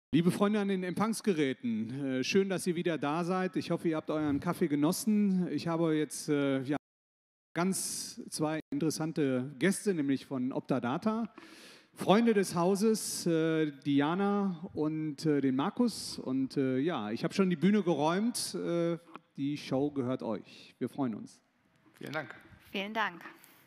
Liebe Freunde an den Empfangsgeräten, schön, dass ihr wieder da seid. Ich hoffe, ihr habt euren Kaffee genossen. Ich habe jetzt zwei interessante Gäste, nämlich von Optadata. Freunde des Hauses, Diana und den Markus. Und ich habe schon die Bühne geräumt. Die Show gehört euch. Wir freuen uns. Vielen Dank. Vielen Dank.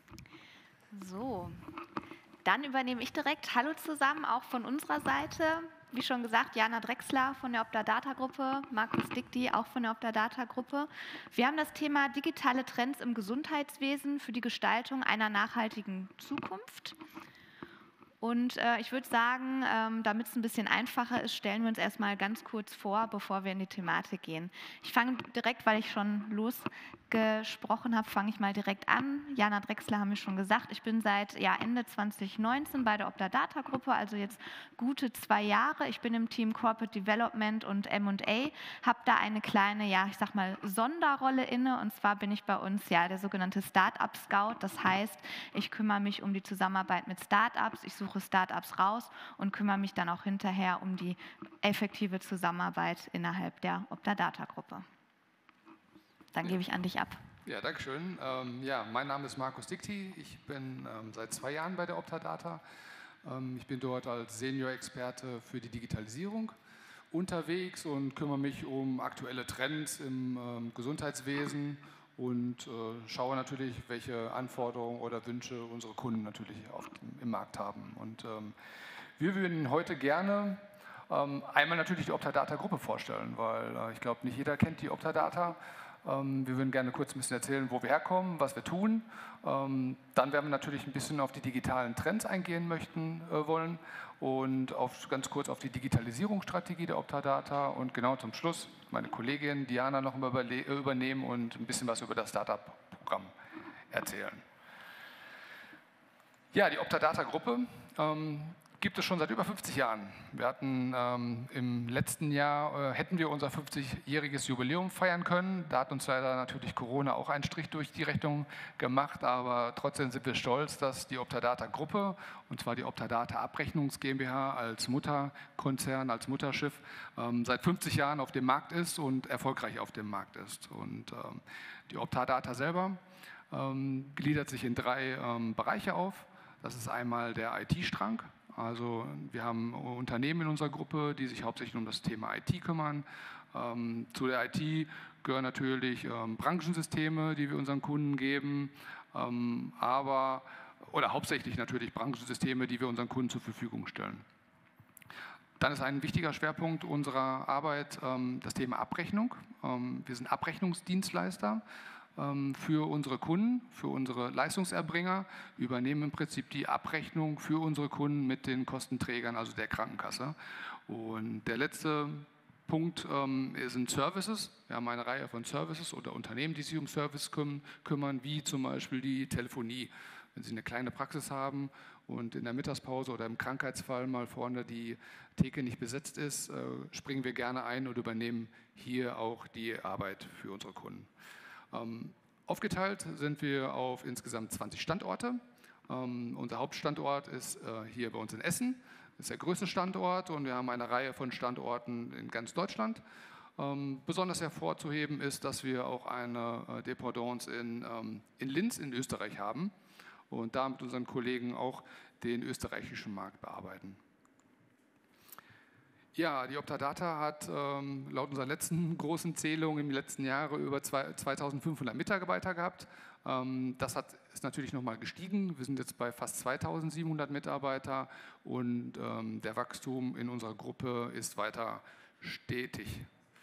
So, dann übernehme ich direkt. Hallo zusammen, auch von unserer Seite. Wie schon gesagt, Jana Drechsler von der Optadata-Gruppe, Markus Dicti auch von der Optadata-Gruppe. Wir haben das Thema digitale Trends im Gesundheitswesen für die Gestaltung einer nachhaltigen Zukunft. Und ich würde sagen, damit es ein bisschen einfacher ist, stellen wir uns erstmal ganz kurz vor, bevor wir in die Thematik gehen. Ich fange direkt, weil ich schon losgesprochen habe, fange ich mal direkt an. Jana Drechsler haben wir schon gesagt, ich bin seit Ende 2019 bei der Optadata-Gruppe, also jetzt gute 2 Jahre. Ich bin im Team Corporate Development und M&A, habe da eine kleine, ich sag mal, Sonderrolle inne. Und zwar bin ich bei uns der sogenannte Startup Scout. Das heißt, ich kümmere mich um die Zusammenarbeit mit Startups. Ich suche Startups raus und kümmere mich dann auch hinterher um die effektive Zusammenarbeit innerhalb der Optadata-Gruppe. Dann gebe ich an dich ab. Ja, danke schön. Mein Name ist Markus Dicti. Ich bin seit 2 Jahren bei der Optadata. Ich bin dort als Senior-Experte für die Digitalisierung unterwegs und kümmere mich um aktuelle Trends im Gesundheitswesen und schaue natürlich, welche Anforderungen oder Wünsche unsere Kunden natürlich im Markt haben. Und wir würden heute gerne einmal natürlich die Optadata-Gruppe vorstellen, weil ich glaube, nicht jeder kennt die Optadata. Wir würden gerne kurz ein bisschen erzählen, wo wir herkommen, was wir tun. Dann werden wir natürlich ein bisschen auf die digitalen Trends eingehen wollen und ganz kurz auf die Digitalisierungsstrategie der Optadata und genau zum Schluss meine Kollegin Diana noch mal übernehmen und ein bisschen was über das Startup-Programm erzählen. Ja, die Optadata-Gruppe gibt es schon seit über 50 Jahren. Wir hatten im letzten Jahr hätten wir unser 50-jähriges Jubiläum feiern können. Da hat uns leider natürlich Corona auch einen Strich durch die Rechnung gemacht, aber trotzdem sind wir stolz, dass die Optadata-Gruppe, und zwar die Optadata Abrechnungs GmbH als Mutterkonzern, als Mutterschiff, seit 50 Jahren auf dem Markt ist und erfolgreich auf dem Markt ist. Und die Optadata selber gliedert sich in 3 Bereiche auf. Das ist einmal der IT-Strang. Also wir haben Unternehmen in unserer Gruppe, die sich hauptsächlich um das Thema IT kümmern. Zu der IT gehören natürlich Branchensysteme, die wir unseren Kunden geben, hauptsächlich natürlich Branchensysteme, die wir unseren Kunden zur Verfügung stellen. Dann ist ein wichtiger Schwerpunkt unserer Arbeit das Thema Abrechnung. Wir sind Abrechnungsdienstleister für unsere Kunden, für unsere Leistungserbringer, übernehmen im Prinzip die Abrechnung für unsere Kunden mit den Kostenträgern, also der Krankenkasse. Und der letzte Punkt sind Services. Wir haben eine Reihe von Services oder Unternehmen, die sich um Service kümmern, wie zum Beispiel die Telefonie. Wenn Sie eine kleine Praxis haben und in der Mittagspause oder im Krankheitsfall mal vorne die Theke nicht besetzt ist, springen wir gerne ein und übernehmen hier auch die Arbeit für unsere Kunden. Aufgeteilt sind wir auf insgesamt 20 Standorte. Unser Hauptstandort ist hier bei uns in Essen. Das ist der größte Standort und wir haben eine Reihe von Standorten in ganz Deutschland. Besonders hervorzuheben ist, dass wir auch eine Dependance in Linz in Österreich haben und da mit unseren Kollegen auch den österreichischen Markt bearbeiten. Ja, die Optadata hat laut unserer letzten großen Zählung im letzten Jahre über 2500 Mitarbeiter gehabt. Das ist natürlich nochmal gestiegen. Wir sind jetzt bei fast 2700 Mitarbeiter und der Wachstum in unserer Gruppe ist weiter stetig.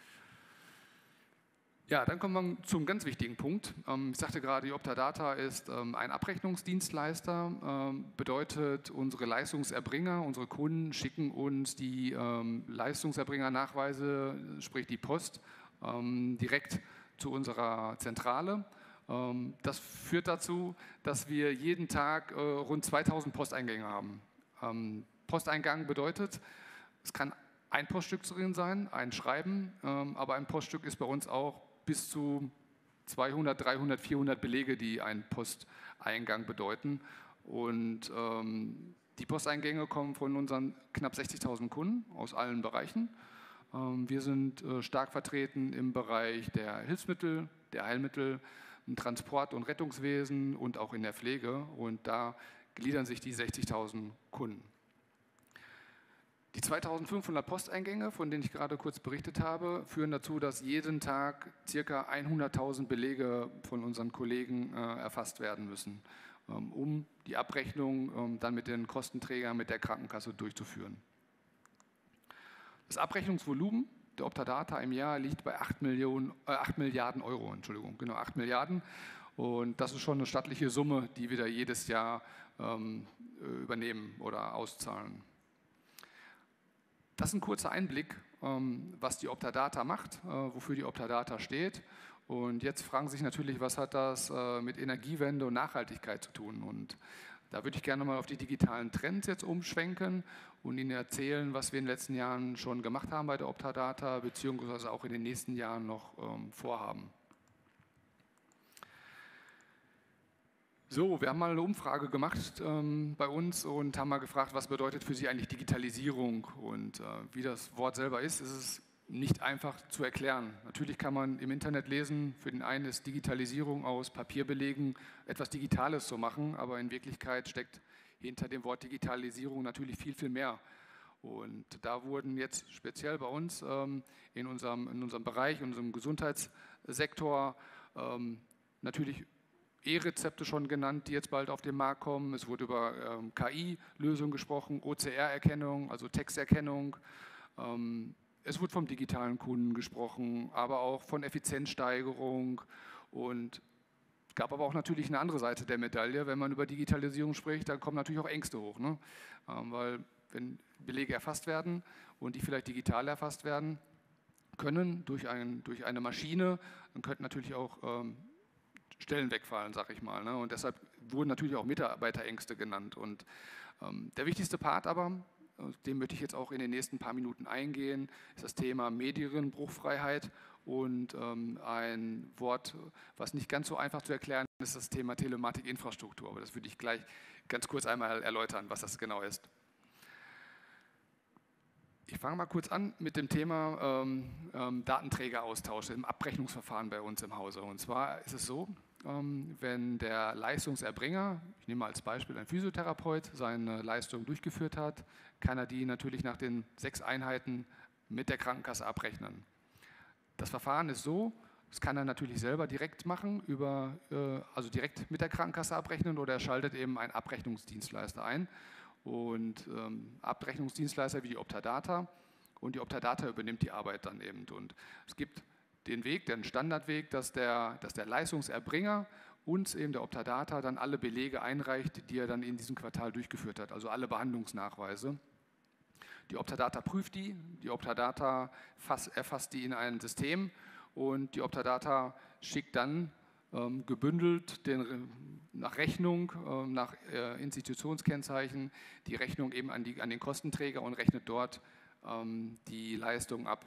Ja, dann kommen wir zum ganz wichtigen Punkt. Ich sagte gerade, die Optadata ist ein Abrechnungsdienstleister. Bedeutet, unsere Leistungserbringer, unsere Kunden schicken uns die Leistungserbringernachweise, sprich die Post, direkt zu unserer Zentrale. Das führt dazu, dass wir jeden Tag rund 2000 Posteingänge haben. Posteingang bedeutet, es kann ein Poststück drin sein, ein Schreiben, aber ein Poststück ist bei uns auch bis zu 200, 300, 400 Belege, die einen Posteingang bedeuten. Und Die Posteingänge kommen von unseren knapp 60.000 Kunden aus allen Bereichen. Wir sind stark vertreten im Bereich der Hilfsmittel, der Heilmittel, im Transport- und Rettungswesen und auch in der Pflege. Und da gliedern sich die 60.000 Kunden. Die 2.500 Posteingänge, von denen ich gerade kurz berichtet habe, führen dazu, dass jeden Tag ca. 100.000 Belege von unseren Kollegen erfasst werden müssen, um die Abrechnung dann mit den Kostenträgern, mit der Krankenkasse durchzuführen. Das Abrechnungsvolumen der Optadata im Jahr liegt bei 8 Milliarden Euro, genau 8 Milliarden. Und das ist schon eine stattliche Summe, die wir da jedes Jahr übernehmen oder auszahlen. Das ist ein kurzer Einblick, was die Optadata macht, wofür die Optadata steht. Und jetzt fragen Sie sich natürlich, was hat das mit Energiewende und Nachhaltigkeit zu tun? Und da würde ich gerne mal auf die digitalen Trends jetzt umschwenken und Ihnen erzählen, was wir in den letzten Jahren schon gemacht haben bei der Optadata, beziehungsweise auch in den nächsten Jahren noch vorhaben. So, wir haben mal eine Umfrage gemacht bei uns und haben mal gefragt, was bedeutet für Sie eigentlich Digitalisierung? Und wie das Wort selber ist es nicht einfach zu erklären. Natürlich kann man im Internet lesen, für den einen ist Digitalisierung aus Papierbelegen etwas Digitales zu machen, aber in Wirklichkeit steckt hinter dem Wort Digitalisierung natürlich viel, viel mehr. Und da wurden jetzt speziell bei uns in unserem Bereich, in unserem Gesundheitssektor natürlich E-Rezepte schon genannt, die jetzt bald auf den Markt kommen. Es wurde über KI-Lösungen gesprochen, OCR-Erkennung, also Texterkennung. Es wurde vom digitalen Kunden gesprochen, aber auch von Effizienzsteigerung. Und es gab aber auch natürlich eine andere Seite der Medaille. Wenn man über Digitalisierung spricht, dann kommen natürlich auch Ängste hoch. Ne? Weil wenn Belege erfasst werden und die vielleicht digital erfasst werden können durch eine Maschine, dann könnten natürlich auch Stellen wegfallen, sag ich mal. Ne? Und deshalb wurden natürlich auch Mitarbeiterängste genannt. Und der wichtigste Part aber, dem möchte ich jetzt auch in den nächsten paar Minuten eingehen, ist das Thema Medienbruchfreiheit und ein Wort, was nicht ganz so einfach zu erklären ist, ist das Thema Telematikinfrastruktur. Aber das würde ich gleich ganz kurz einmal erläutern, was das genau ist. Ich fange mal kurz an mit dem Thema Datenträgeraustausch im Abrechnungsverfahren bei uns im Hause. Und zwar ist es so, wenn der Leistungserbringer, ich nehme mal als Beispiel ein Physiotherapeut, seine Leistung durchgeführt hat, kann er die natürlich nach den 6 Einheiten mit der Krankenkasse abrechnen. Das Verfahren ist so, das kann er natürlich selber direkt machen, also direkt mit der Krankenkasse abrechnen, oder er schaltet eben einen Abrechnungsdienstleister ein. Und Abrechnungsdienstleister wie die Optadata, und die Optadata übernimmt die Arbeit dann eben. Und es gibt den Weg, den Standardweg, dass der Leistungserbringer uns eben der Optadata dann alle Belege einreicht, die er dann in diesem Quartal durchgeführt hat, also alle Behandlungsnachweise. Die Optadata prüft die Optadata erfasst die in ein System und die Optadata schickt dann gebündelt nach Rechnung, nach Institutionskennzeichen, die Rechnung eben an den Kostenträger und rechnet dort die Leistung ab.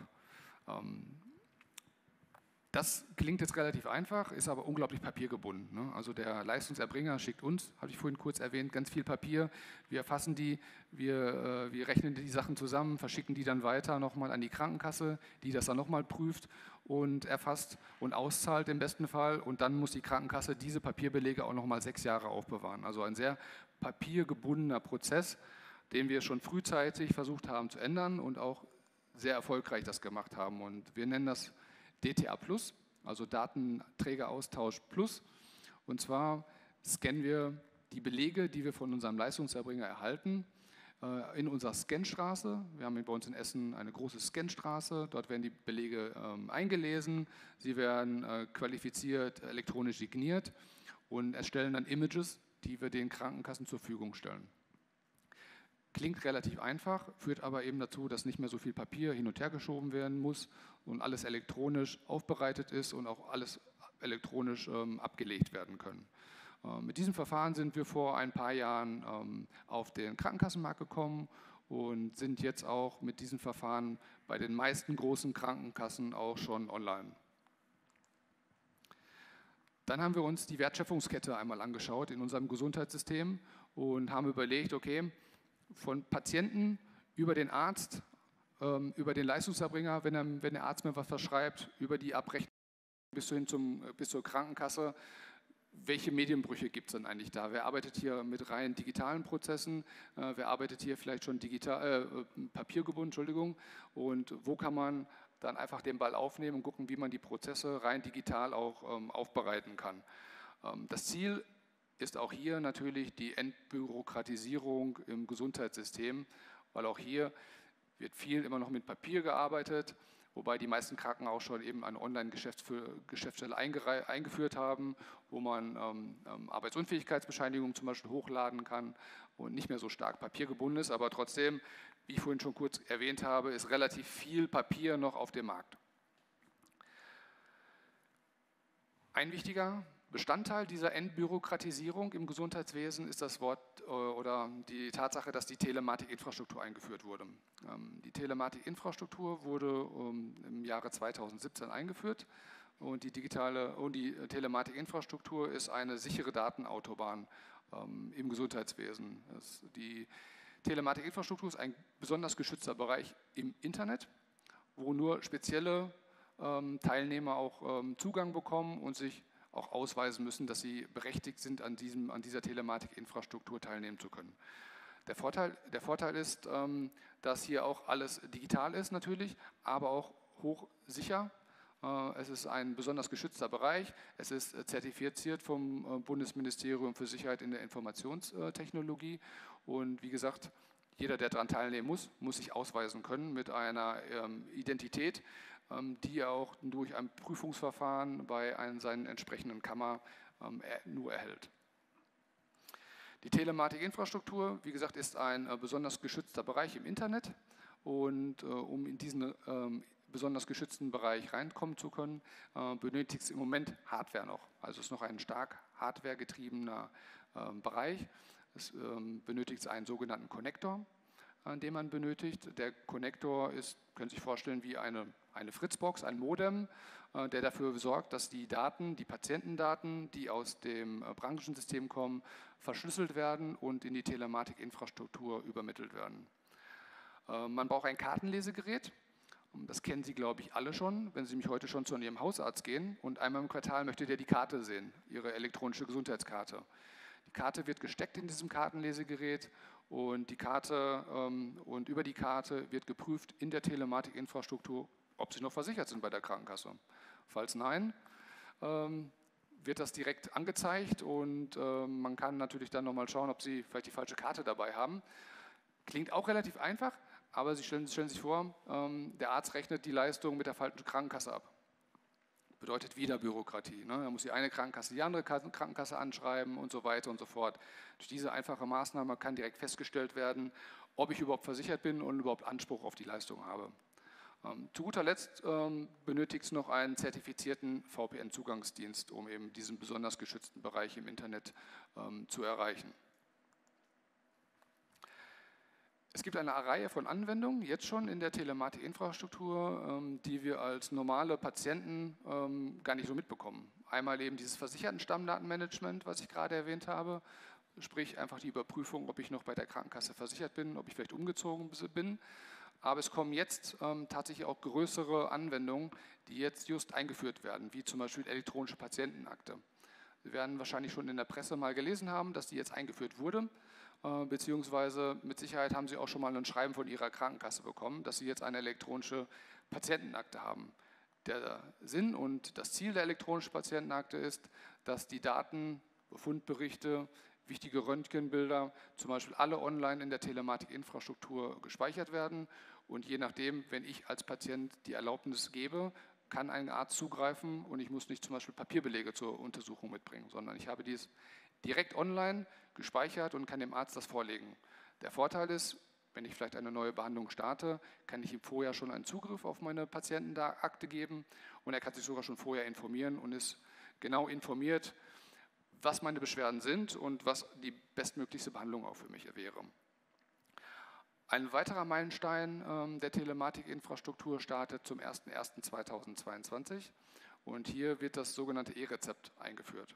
Das klingt jetzt relativ einfach, ist aber unglaublich papiergebunden. Ne? Also der Leistungserbringer schickt uns, habe ich vorhin kurz erwähnt, ganz viel Papier. Wir erfassen die, wir rechnen die Sachen zusammen, verschicken die dann weiter nochmal an die Krankenkasse, die das dann nochmal prüft und erfasst und auszahlt im besten Fall. Und dann muss die Krankenkasse diese Papierbelege auch nochmal 6 Jahre aufbewahren. Also ein sehr papiergebundener Prozess, den wir schon frühzeitig versucht haben zu ändern und auch sehr erfolgreich das gemacht haben. Und wir nennen das DTA Plus, also Datenträgeraustausch Plus. Und zwar scannen wir die Belege, die wir von unserem Leistungserbringer erhalten, in unserer Scanstraße. Wir haben bei uns in Essen eine große Scanstraße. Dort werden die Belege eingelesen. Sie werden qualifiziert, elektronisch signiert und erstellen dann Images, die wir den Krankenkassen zur Verfügung stellen. Klingt relativ einfach, führt aber eben dazu, dass nicht mehr so viel Papier hin und her geschoben werden muss und alles elektronisch aufbereitet ist und auch alles elektronisch abgelegt werden können. Mit diesem Verfahren sind wir vor ein paar Jahren auf den Krankenkassenmarkt gekommen und sind jetzt auch mit diesem Verfahren bei den meisten großen Krankenkassen auch schon online. Dann haben wir uns die Wertschöpfungskette einmal angeschaut in unserem Gesundheitssystem und haben überlegt, okay, von Patienten über den Arzt, über den Leistungserbringer, wenn der Arzt mir was verschreibt, über die Abrechnung bis zur Krankenkasse. Welche Medienbrüche gibt es denn eigentlich da? Wer arbeitet hier mit rein digitalen Prozessen? Wer arbeitet hier vielleicht schon papiergebunden, Entschuldigung? Und wo kann man dann einfach den Ball aufnehmen und gucken, wie man die Prozesse rein digital auch aufbereiten kann? Das Ziel ist auch hier natürlich die Entbürokratisierung im Gesundheitssystem, weil auch hier wird viel immer noch mit Papier gearbeitet, wobei die meisten Kranken auch schon eben eine Online-Geschäftsstelle eingeführt haben, wo man Arbeitsunfähigkeitsbescheinigungen zum Beispiel hochladen kann und nicht mehr so stark papiergebunden ist, aber trotzdem, wie ich vorhin schon kurz erwähnt habe, ist relativ viel Papier noch auf dem Markt. Ein wichtiger Bestandteil dieser Entbürokratisierung im Gesundheitswesen ist das Wort oder die Tatsache, dass die Telematikinfrastruktur eingeführt wurde. Die Telematikinfrastruktur wurde im Jahre 2017 eingeführt und die Telematikinfrastruktur ist eine sichere Datenautobahn im Gesundheitswesen. Die Telematikinfrastruktur ist ein besonders geschützter Bereich im Internet, wo nur spezielle Teilnehmer auch Zugang bekommen und sich auch ausweisen müssen, dass sie berechtigt sind, an dieser Telematikinfrastruktur teilnehmen zu können. Der Vorteil ist, dass hier auch alles digital ist natürlich, aber auch hochsicher. Es ist ein besonders geschützter Bereich. Es ist zertifiziert vom Bundesministerium für Sicherheit in der Informationstechnologie. Und wie gesagt, jeder, der daran teilnehmen muss sich ausweisen können mit einer Identität, die er auch durch ein Prüfungsverfahren bei seinen entsprechenden Kammer nur erhält. Die Telematikinfrastruktur, wie gesagt, ist ein besonders geschützter Bereich im Internet und um in diesen besonders geschützten Bereich reinkommen zu können, benötigt es im Moment Hardware noch. Also es ist noch ein stark hardwaregetriebener Bereich. Es benötigt einen sogenannten Konnektor, den man benötigt. Der Konnektor ist, können Sie sich vorstellen, wie eine Fritzbox, ein Modem, der dafür sorgt, dass die Daten, die Patientendaten, die aus dem Branchensystem kommen, verschlüsselt werden und in die Telematikinfrastruktur übermittelt werden. Man braucht ein Kartenlesegerät. Das kennen Sie, glaube ich, alle schon, wenn Sie nämlich heute schon zu Ihrem Hausarzt gehen und einmal im Quartal möchte der die Karte sehen, Ihre elektronische Gesundheitskarte. Die Karte wird gesteckt in diesem Kartenlesegerät und über die Karte wird geprüft in der Telematikinfrastruktur, ob Sie noch versichert sind bei der Krankenkasse. Falls nein, wird das direkt angezeigt und man kann natürlich dann nochmal schauen, ob Sie vielleicht die falsche Karte dabei haben. Klingt auch relativ einfach, aber Sie stellen sich vor, der Arzt rechnet die Leistung mit der falschen Krankenkasse ab. Bedeutet wieder Bürokratie. Ne? Da muss die eine Krankenkasse die andere Krankenkasse anschreiben und so weiter und so fort. Durch diese einfache Maßnahme kann direkt festgestellt werden, ob ich überhaupt versichert bin und überhaupt Anspruch auf die Leistung habe. Zu guter Letzt benötigt es noch einen zertifizierten VPN-Zugangsdienst, um eben diesen besonders geschützten Bereich im Internet zu erreichen. Es gibt eine Reihe von Anwendungen, jetzt schon in der Telematikinfrastruktur, die wir als normale Patienten gar nicht so mitbekommen. Einmal eben dieses Versicherten-Stammdatenmanagement, was ich gerade erwähnt habe, sprich einfach die Überprüfung, ob ich noch bei der Krankenkasse versichert bin, ob ich vielleicht umgezogen bin. Aber es kommen jetzt tatsächlich auch größere Anwendungen, die jetzt just eingeführt werden, wie zum Beispiel elektronische Patientenakte. Sie werden wahrscheinlich schon in der Presse mal gelesen haben, dass die jetzt eingeführt wurde. Beziehungsweise mit Sicherheit haben Sie auch schon mal ein Schreiben von Ihrer Krankenkasse bekommen, dass Sie jetzt eine elektronische Patientenakte haben. Der Sinn und das Ziel der elektronischen Patientenakte ist, dass die Daten, Befundberichte, wichtige Röntgenbilder, zum Beispiel alle online in der Telematikinfrastruktur gespeichert werden und je nachdem, wenn ich als Patient die Erlaubnis gebe, kann ein Arzt zugreifen und ich muss nicht zum Beispiel Papierbelege zur Untersuchung mitbringen, sondern ich habe dies direkt online gespeichert und kann dem Arzt das vorlegen. Der Vorteil ist, wenn ich vielleicht eine neue Behandlung starte, kann ich ihm vorher schon einen Zugriff auf meine Patientenakte geben und er kann sich sogar schon vorher informieren und ist genau informiert, was meine Beschwerden sind und was die bestmöglichste Behandlung auch für mich wäre. Ein weiterer Meilenstein der Telematikinfrastruktur startet zum 01.01.2022 und hier wird das sogenannte E-Rezept eingeführt.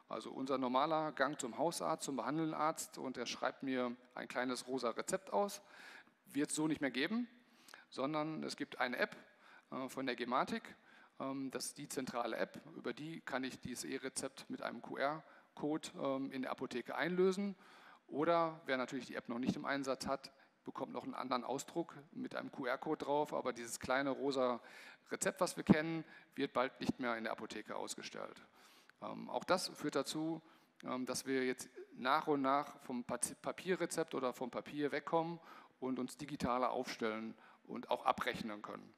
Also unser normaler Gang zum Hausarzt, zum behandelnden Arzt und der schreibt mir ein kleines rosa Rezept aus, wird es so nicht mehr geben, sondern es gibt eine App von der Gematik, das ist die zentrale App, über die kann ich dieses E-Rezept mit einem QR-Code in der Apotheke einlösen. Oder wer natürlich die App noch nicht im Einsatz hat, bekommt noch einen anderen Ausdruck mit einem QR-Code drauf, aber dieses kleine rosa Rezept, was wir kennen, wird bald nicht mehr in der Apotheke ausgestellt. Auch das führt dazu, dass wir jetzt nach und nach vom Papierrezept oder vom Papier wegkommen und uns digitaler aufstellen und auch abrechnen können.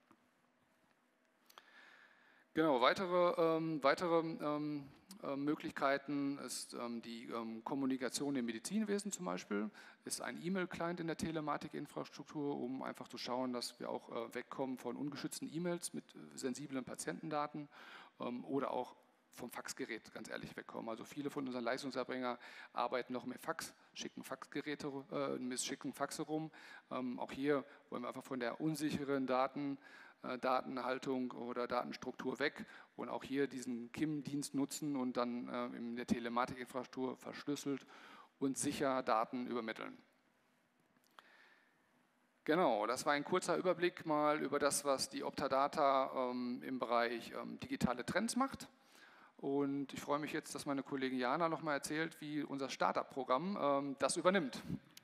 Genau, weitere Möglichkeiten ist die Kommunikation im Medizinwesen zum Beispiel, ist ein E-Mail-Client in der Telematikinfrastruktur, um einfach zu schauen, dass wir auch wegkommen von ungeschützten E-Mails mit sensiblen Patientendaten oder auch vom Faxgerät, ganz ehrlich, wegkommen. Also viele von unseren Leistungserbringern arbeiten noch mit Fax, schicken Faxe rum. Auch hier wollen wir einfach von der unsicheren Datenhaltung oder Datenstruktur weg und auch hier diesen KIM-Dienst nutzen und dann in der Telematikinfrastruktur verschlüsselt und sicher Daten übermitteln. Genau, das war ein kurzer Überblick mal über das, was die Optadata im Bereich digitale Trends macht. Und ich freue mich jetzt, dass meine Kollegin Jana noch mal erzählt, wie unser Startup-Programm das übernimmt.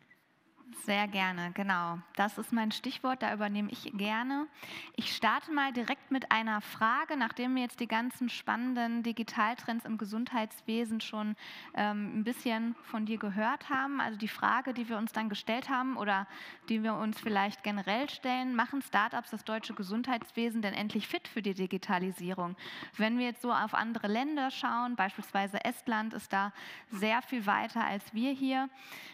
Sehr gerne, genau. Das ist mein Stichwort, da übernehme ich gerne. Ich starte mal direkt mit einer Frage, nachdem wir jetzt die ganzen spannenden Digitaltrends im Gesundheitswesen schon ein bisschen von dir gehört haben. Also die Frage, die wir uns dann gestellt haben oder die wir uns vielleicht generell stellen, machen Startups das deutsche Gesundheitswesen denn endlich fit für die Digitalisierung? Wenn wir jetzt so auf andere Länder schauen, beispielsweise Estland ist da sehr viel weiter als wir hier,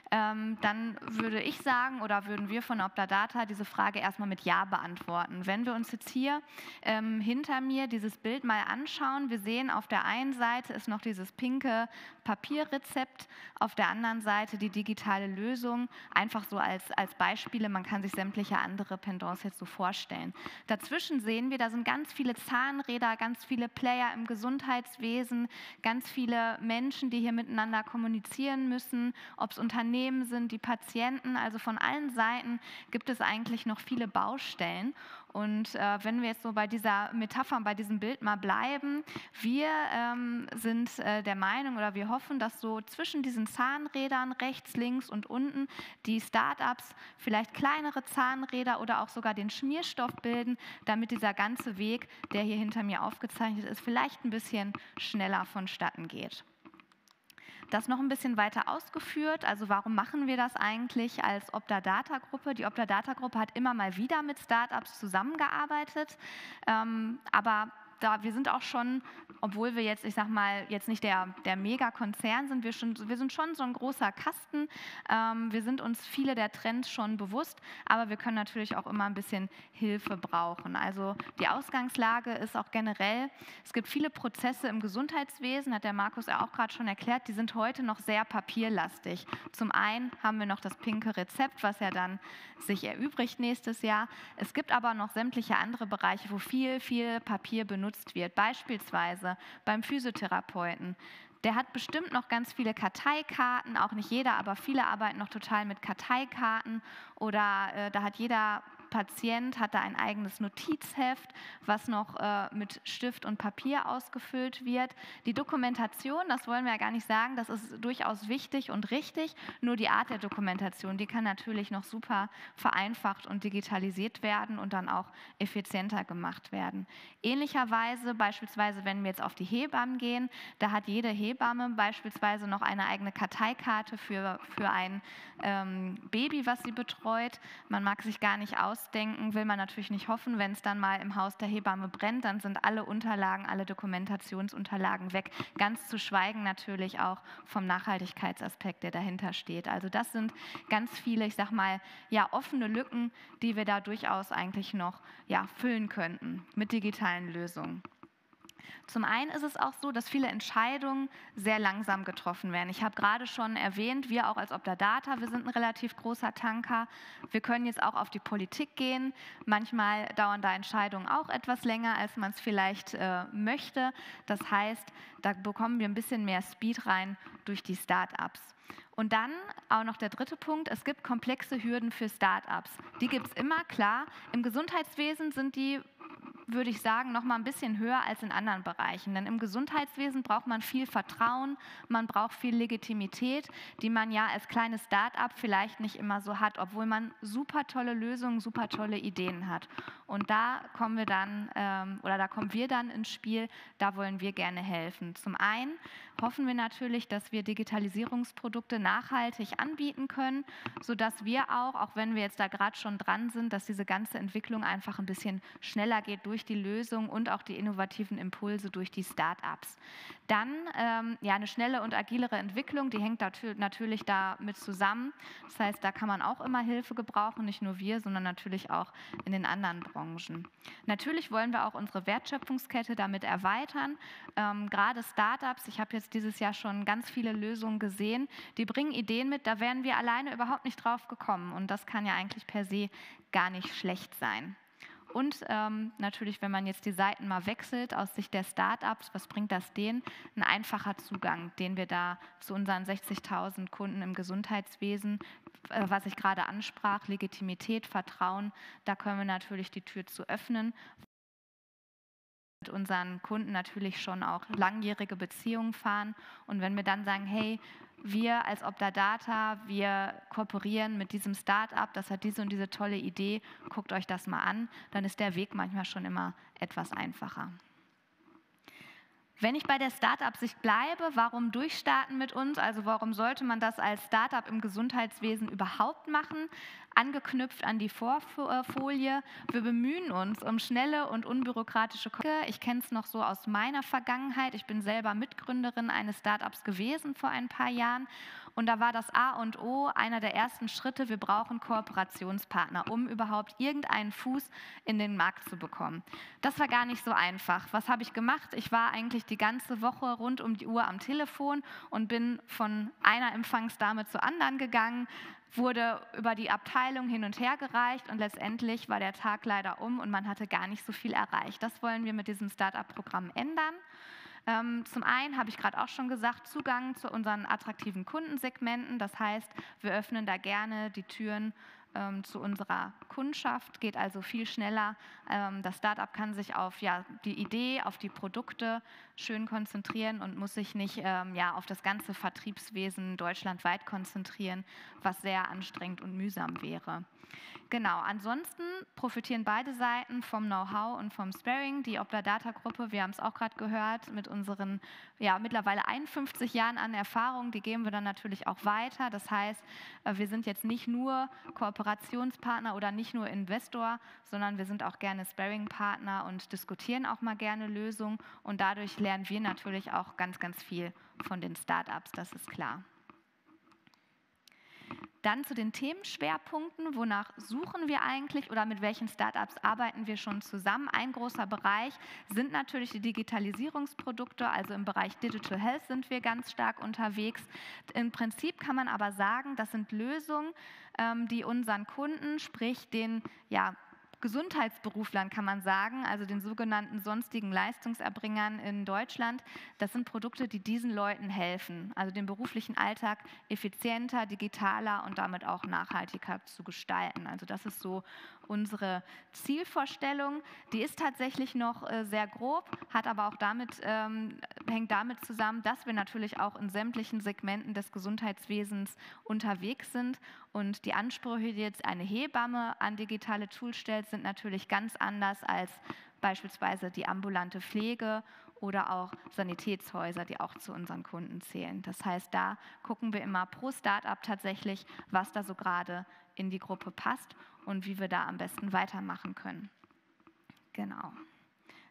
dann würde ich sagen, oder würden wir von Optadata diese Frage erstmal mit Ja beantworten. Wenn wir uns jetzt hier hinter mir dieses Bild mal anschauen, wir sehen, auf der einen Seite ist noch dieses pinke Papierrezept, auf der anderen Seite die digitale Lösung, einfach so als Beispiele, man kann sich sämtliche andere Pendants jetzt so vorstellen. Dazwischen sehen wir, da sind ganz viele Zahnräder, ganz viele Player im Gesundheitswesen, ganz viele Menschen, die hier miteinander kommunizieren müssen, ob es Unternehmen sind, die Patienten, also von allen Seiten gibt es eigentlich noch viele Baustellen. Und wenn wir jetzt so bei dieser Metapher, bei diesem Bild mal bleiben, wir sind der Meinung oder wir hoffen, dass so zwischen diesen Zahnrädern rechts, links und unten die Startups vielleicht kleinere Zahnräder oder auch sogar den Schmierstoff bilden, damit dieser ganze Weg, der hier hinter mir aufgezeichnet ist, vielleicht ein bisschen schneller vonstatten geht. Das noch ein bisschen weiter ausgeführt, also warum machen wir das eigentlich als Optadata-Gruppe? Die Optadata-Gruppe hat immer mal wieder mit Startups zusammengearbeitet, aber wir sind auch schon, obwohl wir jetzt, ich sag mal, jetzt nicht der Megakonzern sind, wir sind schon so ein großer Kasten. Wir sind uns viele der Trends schon bewusst, aber wir können natürlich auch immer ein bisschen Hilfe brauchen. Also die Ausgangslage ist auch generell, es gibt viele Prozesse im Gesundheitswesen, hat der Markus ja auch gerade schon erklärt, die sind heute noch sehr papierlastig. Zum einen haben wir noch das pinke Rezept, was ja dann sich erübrigt nächstes Jahr. Es gibt aber noch sämtliche andere Bereiche, wo viel Papier benutzt wird, beispielsweise beim Physiotherapeuten. Der hat bestimmt noch ganz viele Karteikarten, auch nicht jeder, aber viele arbeiten noch total mit Karteikarten oder da hat jeder Patient hat da ein eigenes Notizheft, was noch mit Stift und Papier ausgefüllt wird. Die Dokumentation, das wollen wir ja gar nicht sagen, das ist durchaus wichtig und richtig, nur die Art der Dokumentation, die kann natürlich noch super vereinfacht und digitalisiert werden und dann auch effizienter gemacht werden. Ähnlicherweise beispielsweise, wenn wir jetzt auf die Hebammen gehen, da hat jede Hebamme beispielsweise noch eine eigene Karteikarte für ein Baby, was sie betreut. Man mag sich gar nicht ausdenken, will man natürlich nicht hoffen, wenn es dann mal im Haus der Hebamme brennt, dann sind alle Unterlagen, alle Dokumentationsunterlagen weg. Ganz zu schweigen natürlich auch vom Nachhaltigkeitsaspekt, der dahinter steht. Also das sind ganz viele, ich sag mal, ja, offene Lücken, die wir da durchaus eigentlich noch füllen könnten mit digitalen Lösungen. Zum einen ist es auch so, dass viele Entscheidungen sehr langsam getroffen werden. Ich habe gerade schon erwähnt, wir auch als Optadata, wir sind ein relativ großer Tanker. Wir können jetzt auch auf die Politik gehen. Manchmal dauern da Entscheidungen auch etwas länger, als man es vielleicht möchte. Das heißt, da bekommen wir ein bisschen mehr Speed rein durch die Start-ups. Und dann auch noch der dritte Punkt, es gibt komplexe Hürden für Start-ups. Die gibt es immer, klar. Im Gesundheitswesen sind die, würde ich sagen, noch mal ein bisschen höher als in anderen Bereichen. Denn im Gesundheitswesen braucht man viel Vertrauen, man braucht viel Legitimität, die man ja als kleines Start-up vielleicht nicht immer so hat, obwohl man super tolle Lösungen, super tolle Ideen hat. Und da kommen wir dann, da kommen wir dann ins Spiel, da wollen wir gerne helfen. Zum einen hoffen wir natürlich, dass wir Digitalisierungsprodukte nachhaltig anbieten können, sodass wir auch wenn wir jetzt da gerade schon dran sind, dass diese ganze Entwicklung einfach ein bisschen schneller geht durch die Lösung und auch die innovativen Impulse durch die Start-ups. Dann eine schnelle und agilere Entwicklung, die hängt natürlich damit zusammen. Das heißt, da kann man auch immer Hilfe gebrauchen, nicht nur wir, sondern natürlich auch in den anderen Branchen. Natürlich wollen wir auch unsere Wertschöpfungskette damit erweitern. Gerade Start-ups, ich habe jetzt dieses Jahr schon ganz viele Lösungen gesehen, die bringen Ideen mit, da wären wir alleine überhaupt nicht drauf gekommen. Und das kann ja eigentlich per se gar nicht schlecht sein. Und natürlich, wenn man jetzt die Seiten mal wechselt aus Sicht der Start-ups, was bringt das denen? Ein einfacher Zugang, den wir da zu unseren 60.000 Kunden im Gesundheitswesen, was ich gerade ansprach, Legitimität, Vertrauen, da können wir natürlich die Tür zu öffnen. Mit unseren Kunden natürlich schon auch langjährige Beziehungen fahren. Und wenn wir dann sagen, hey, wir als Optadata, wir kooperieren mit diesem Start-up, das hat diese und diese tolle Idee, guckt euch das mal an, dann ist der Weg manchmal schon immer etwas einfacher. Wenn ich bei der Start-up-Sicht bleibe, warum durchstarten mit uns? Also warum sollte man das als Start-up im Gesundheitswesen überhaupt machen? Angeknüpft an die Vorfolie. Wir bemühen uns um schnelle und unbürokratische Kontakte. Ich kenne es noch so aus meiner Vergangenheit. Ich bin selber Mitgründerin eines Start-ups gewesen vor ein paar Jahren. Und da war das A und O, einer der ersten Schritte, wir brauchen Kooperationspartner, um überhaupt irgendeinen Fuß in den Markt zu bekommen. Das war gar nicht so einfach. Was habe ich gemacht? Ich war eigentlich die ganze Woche rund um die Uhr am Telefon und bin von einer Empfangsdame zur anderen gegangen, wurde über die Abteilung hin und her gereicht und letztendlich war der Tag leider um und man hatte gar nicht so viel erreicht. Das wollen wir mit diesem Start-up-Programm ändern. Zum einen habe ich gerade auch schon gesagt, Zugang zu unseren attraktiven Kundensegmenten. Das heißt, wir öffnen da gerne die Türen zu unserer Kundschaft, geht also viel schneller. Das Startup kann sich auf die Idee, auf die Produkte schön konzentrieren und muss sich nicht auf das ganze Vertriebswesen deutschlandweit konzentrieren, was sehr anstrengend und mühsam wäre. Genau, ansonsten profitieren beide Seiten vom Know-how und vom Sparring. Die Optadata-Gruppe, wir haben es auch gerade gehört, mit unseren mittlerweile 51 Jahren an Erfahrung, die geben wir dann natürlich auch weiter. Das heißt, wir sind jetzt nicht nur Kooperationspartner oder nicht nur Investor, sondern wir sind auch gerne Sparring-Partner und diskutieren auch mal gerne Lösungen. Und dadurch lernen wir natürlich auch ganz, ganz viel von den Startups, das ist klar. Dann zu den Themenschwerpunkten, wonach suchen wir eigentlich oder mit welchen Startups arbeiten wir schon zusammen. Ein großer Bereich sind natürlich die Digitalisierungsprodukte, also im Bereich Digital Health sind wir ganz stark unterwegs. Im Prinzip kann man aber sagen, das sind Lösungen, die unseren Kunden, sprich den Gesundheitsberuflern kann man sagen, also den sogenannten sonstigen Leistungserbringern in Deutschland, das sind Produkte, die diesen Leuten helfen, also den beruflichen Alltag effizienter, digitaler und damit auch nachhaltiger zu gestalten. Also das ist so unsere Zielvorstellung. Die ist tatsächlich noch sehr grob, hat aber auch hängt damit zusammen, dass wir natürlich auch in sämtlichen Segmenten des Gesundheitswesens unterwegs sind und die Ansprüche, die jetzt eine Hebamme an digitale Tools stellt, sind natürlich ganz anders als beispielsweise die ambulante Pflege oder auch Sanitätshäuser, die auch zu unseren Kunden zählen. Das heißt, da gucken wir immer pro Start-up tatsächlich, was da so gerade in die Gruppe passt und wie wir da am besten weitermachen können. Genau.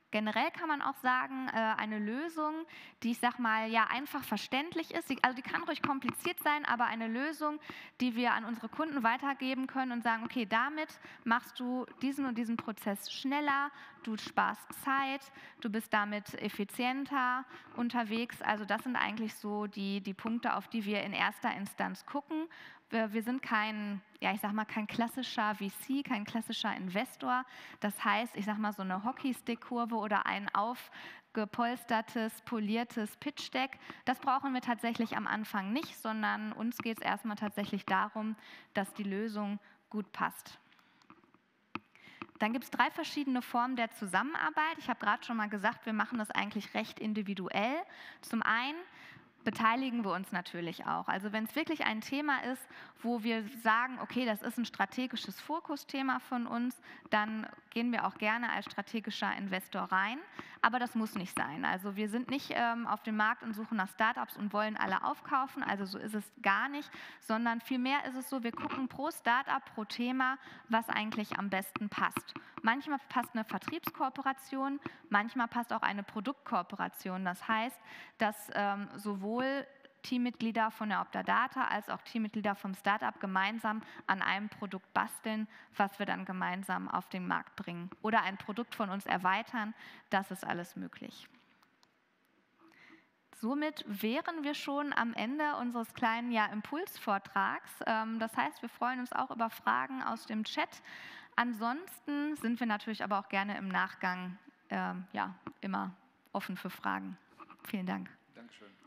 Generell kann man auch sagen, eine Lösung, die, ich sag mal, ja einfach verständlich ist, also die kann ruhig kompliziert sein, aber eine Lösung, die wir an unsere Kunden weitergeben können und sagen, okay, damit machst du diesen und diesen Prozess schneller, du sparst Zeit, du bist damit effizienter unterwegs. Also das sind eigentlich so die Punkte, auf die wir in erster Instanz gucken. Wir sind kein klassischer VC, kein klassischer Investor. Das heißt, ich sag mal, so eine Hockeystick-Kurve oder ein aufgepolstertes, poliertes Pitch-Deck, das brauchen wir tatsächlich am Anfang nicht, sondern uns geht es erstmal tatsächlich darum, dass die Lösung gut passt. Dann gibt es 3 verschiedene Formen der Zusammenarbeit. Ich habe gerade schon mal gesagt, wir machen das eigentlich recht individuell. Zum einen beteiligen wir uns natürlich auch. Also wenn es wirklich ein Thema ist, wo wir sagen, okay, das ist ein strategisches Fokusthema von uns, dann gehen wir auch gerne als strategischer Investor rein. Aber das muss nicht sein. Also wir sind nicht auf dem Markt und suchen nach Startups und wollen alle aufkaufen. Also so ist es gar nicht, sondern vielmehr ist es so, wir gucken pro Startup, pro Thema, was eigentlich am besten passt. Manchmal passt eine Vertriebskooperation, manchmal passt auch eine Produktkooperation. Das heißt, dass sowohl Teammitglieder von der Optadata als auch Teammitglieder vom Startup gemeinsam an einem Produkt basteln, was wir dann gemeinsam auf den Markt bringen. Oder ein Produkt von uns erweitern, das ist alles möglich. Somit wären wir schon am Ende unseres kleinen Impulsvortrags. Das heißt, wir freuen uns auch über Fragen aus dem Chat. Ansonsten sind wir natürlich aber auch gerne im Nachgang immer offen für Fragen. Vielen Dank. Dankeschön.